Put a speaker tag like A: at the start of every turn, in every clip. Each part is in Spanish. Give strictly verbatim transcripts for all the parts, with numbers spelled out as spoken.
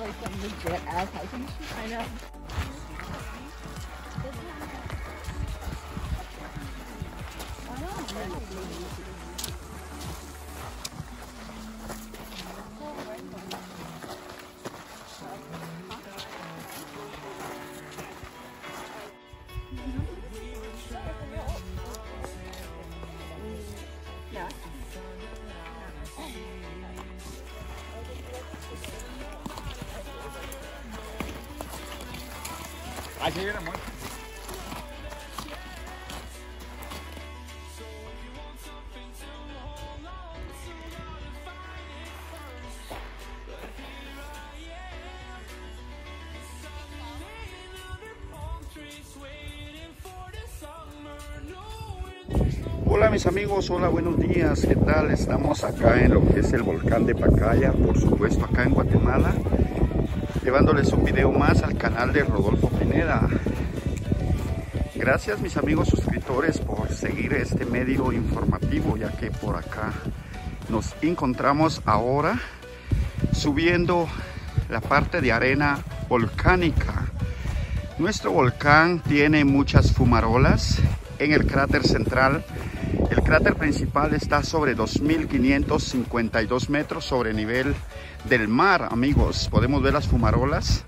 A: like some legit ass hiking shit. I know.
B: Ahí se viene, amor.
C: Hola mis amigos, hola, buenos días, ¿qué tal? Estamos acá en lo que es el volcán de Pacaya, por supuesto acá en Guatemala, llevándoles un video más al canal de Rodolfo Pineda. Gracias mis amigos suscriptores por seguir este medio informativo, ya que por acá nos encontramos ahora subiendo la parte de arena volcánica. Nuestro volcán tiene muchas fumarolas en el cráter central. El cráter principal está sobre dos mil quinientos cincuenta y dos metros sobre nivel del mar, amigos. Podemos ver las fumarolas.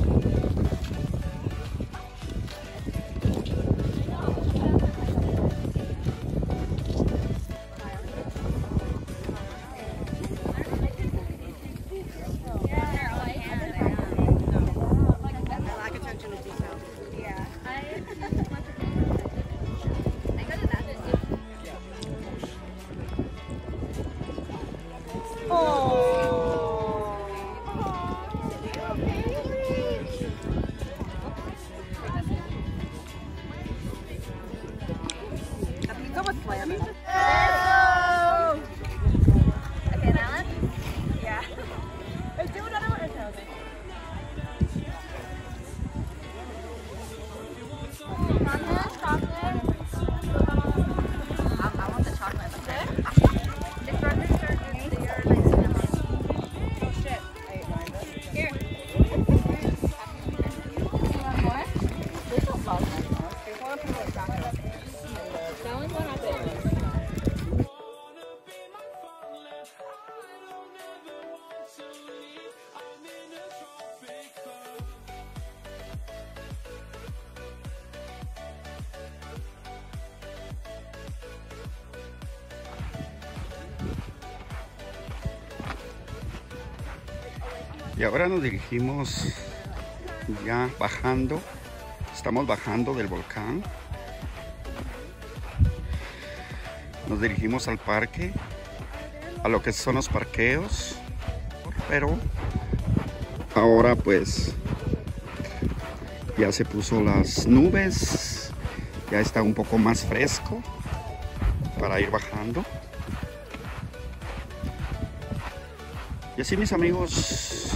C: Y ahora nos dirigimos ya bajando, estamos bajando del volcán. Nos dirigimos al parque, a lo que son los parqueos, pero ahora pues ya se puso las nubes, ya está un poco más fresco para ir bajando. Y así mis amigos,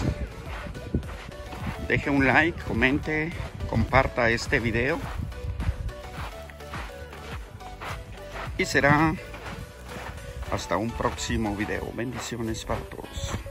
C: deje un like, comente, comparta este video. Y será hasta un próximo video. Bendiciones para todos.